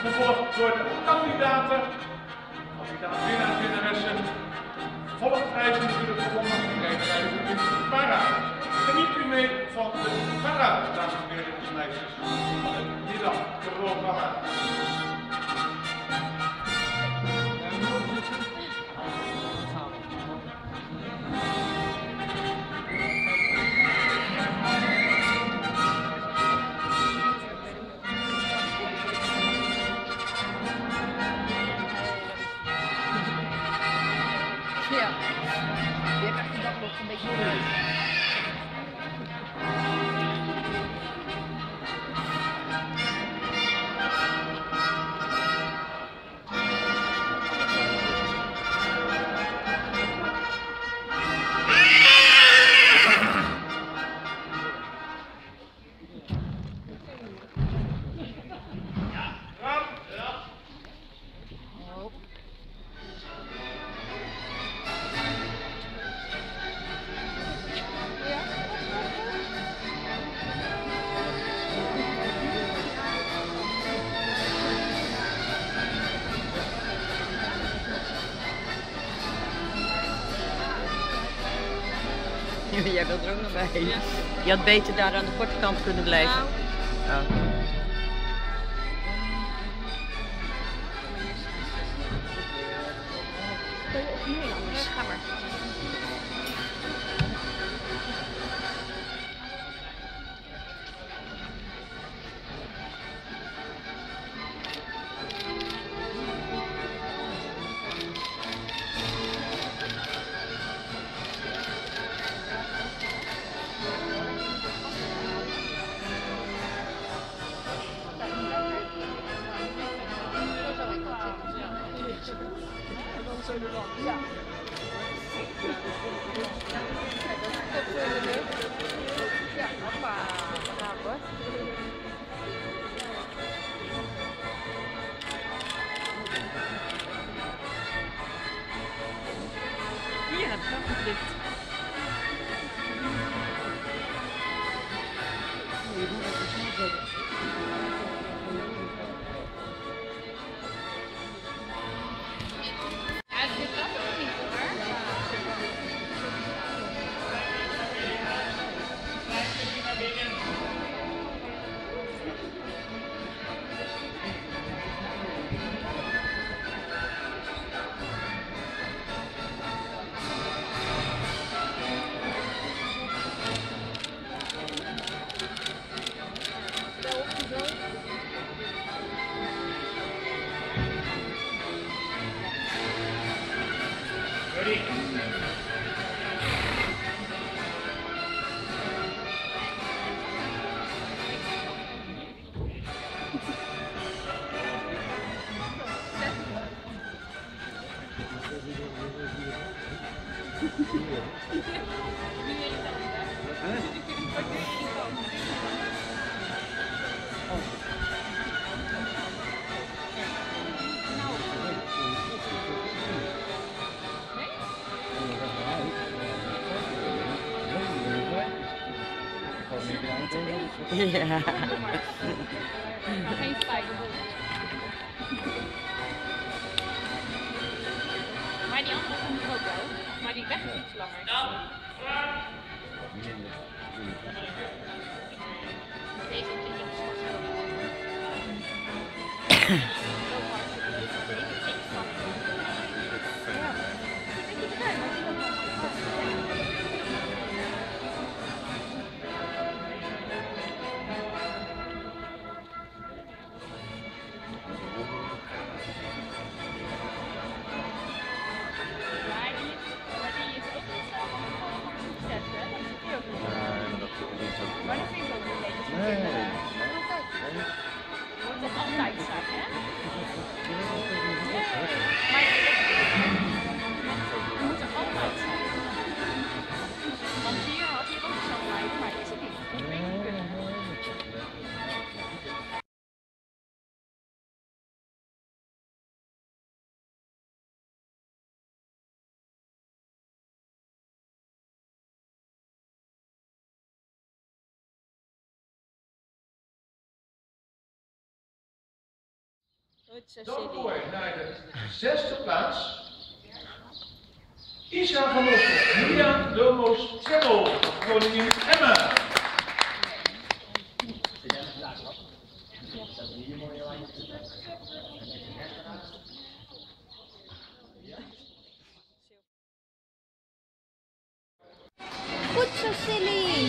gevolgd door de kandidaten, winnaars, winnaressen. Volgprijs natuurlijk gewonnen gekregen bij de Para. Geniet u mee van de Para, dames en heren en meisjes, van het middagprogramma. Ja, je krijgt de dag nog een beetje leuk. Jij wilt er ook nog bij. Je had beter daar aan de korte kant kunnen blijven. Oh. Nee, anders. Ga maar. Ja. Ja, hoppa. Bravo hoor. Ja, dat is goed. Ja. Geen spijt. Maar die andere komt er ook wel. Maar die weg is iets langer. Deze is Dan voor naar de 6e plaats. Isa van Ossel, Mia Domos Tsemmel, koningin Emma. Goed zo, Silly.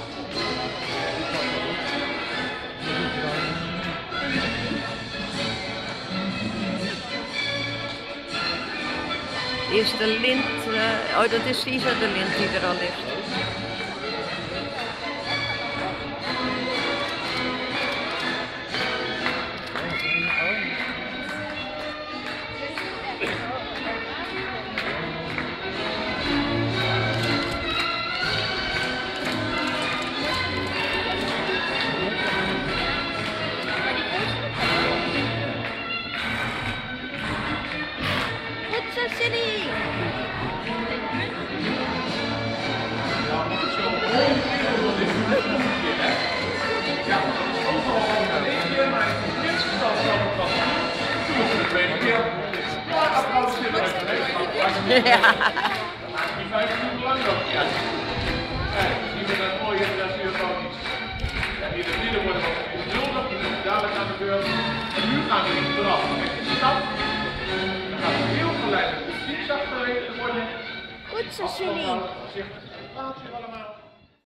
Is de lint, oh dat is Isa de lint die er al ligt. Goed zo, Silly. Ja, overal in één keer, maar in het eerste geval zou het wel zijn. Toen was het de tweede keer. Ja, applaudisseren even geweest, maar het was niet. Dan maak je die 5 minuten lang nog niet uit. Kijk, hier met dat mooie dressuurfoto's. Ja, hier de bieden worden wat geduldig, die zijn dadelijk aan de beurt. En nu gaan we niet eraf. Met de stap. Dan gaat het heel geleidelijk de zigzag gereden worden. Goed zo, Silly. Voorzichtig. Plaats hier allemaal.